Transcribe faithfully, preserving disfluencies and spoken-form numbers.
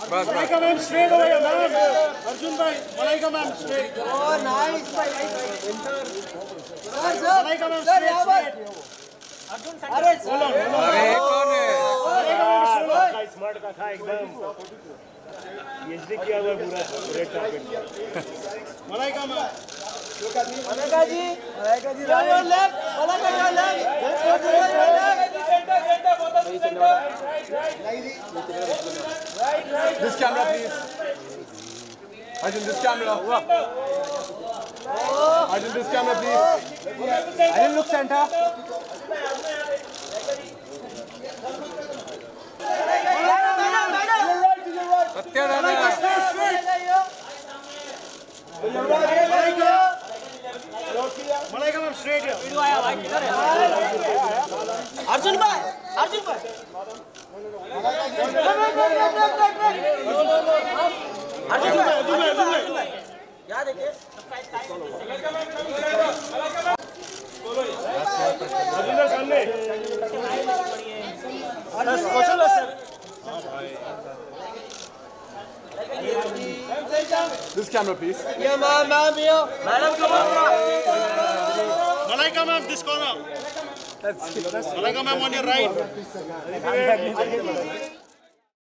Malaika ma'am, straight over here, ma'am. Arjun bhai, Malaika ma'am, straight. Oh, nice. Sir, sir. Malaika ma'am, Sir, straight, यहाँ पर. straight. अरे sir. अरे कौन है? Malaika ma'am, straight. Smart का था एकदम. पीएचडी किया हुआ पूरा red carpet. Malaika ma'am. Malaika ji. Malaika ji. Your left. Malaika your left. Your left. Center, center, both of you center. This camera, please. Arjun, this camera. Arjun, this camera, please. Arjun, look center. Satya Rana. Malaika ma'am, straight here. Arjun bhai. Arjun bhai. Arjun bhai, Arjun bhai, Arjun bhai. यहाँ देखिए. Arjun bhai सामने. Question sir. This camera, please. Yeah, ma'am, ma'am, yeah. Madam, come on. Malaika ma'am, this corner. Malaika ma'am on your right.